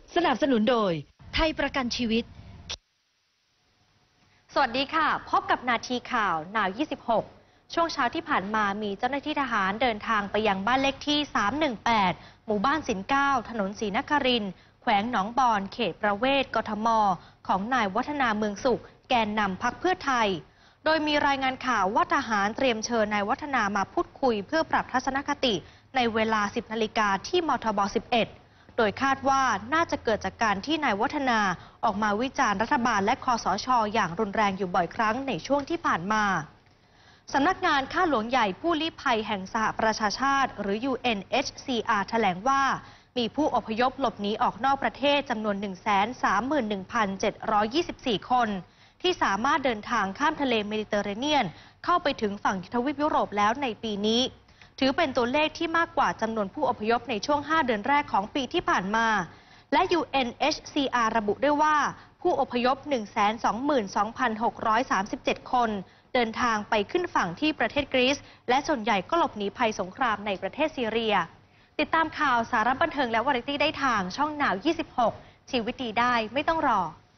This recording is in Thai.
สนับสนุนโดยไทยประกันชีวิตสวัสดีค่ะพบกับนาทีข่าวหนาว 26 ช่วงเช้าที่ผ่านมามีเจ้าหน้าที่ทหารเดินทางไปยังบ้านเลขที่ 318 หมู่บ้านสินเก้าถนนศรีนครินทร์แขวงหนองบอนเขตประเวศกทมของนายวัฒนาเมืองสุขแกนนำพรรคเพื่อไทยโดยมีรายงานข่าวว่าทหารเตรียมเชิญนายวัฒนามาพูดคุยเพื่อปรับทัศนคติในเวลา 10 นาฬิกาที่มทบ 11 โดยคาดว่าน่าจะเกิดจากการที่นายวัฒนาออกมาวิจารณ์รัฐบาลและคสช.อย่างรุนแรงอยู่บ่อยครั้งในช่วงที่ผ่านมาสำนักงานข้าหลวงใหญ่ผู้ลี้ภัยแห่งสหประชาชาติหรือ UNHCR แถลงว่ามีผู้อพยพหลบหนีออกนอกประเทศจำนวน 131,724 คนที่สามารถเดินทางข้ามทะเลเมดิเตอร์เรเนียนเข้าไปถึงฝั่งทวีปยุโรปแล้วในปีนี้ถือเป็นตัวเลขที่มากกว่าจำนวนผู้อพยพในช่วง 5 เดือนแรกของปีที่ผ่านมาและ UNHCR ระบุด้วยว่าผู้อพยพ 122,637 คนเดินทางไปขึ้นฝั่งที่ประเทศกรีซและส่วนใหญ่ก็หลบหนีภัยสงครามในประเทศซีเรียติดตามข่าวสาระบันเทิงและวาไรตี้ได้ทางช่องหนาว 26 ชีวิตดีได้ไม่ต้องรอ